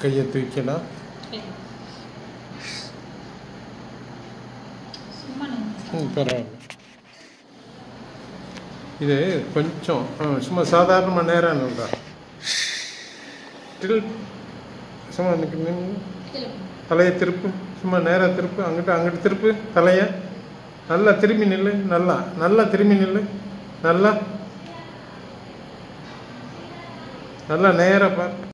கையை தூக்கலாம். பரவாயில்ல. இது கொஞ்சம் சும்மா சாதாரணமாக நேராக நல்லா சும்மா நின்று தலையை திருப்பு, சும்மா நேராக திருப்பு, அங்கிட்டு திருப்பு தலையை, நல்லா திரும்பி நில்லு, நல்லா திரும்பி நில்லு, நல்லா நேராக பார்.